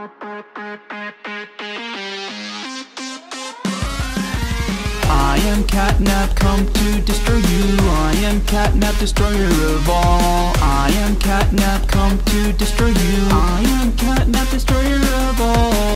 I am Catnap, come to destroy you. I am Catnap, destroyer of all. I am Catnap, come to destroy you. I am Catnap, destroyer of all.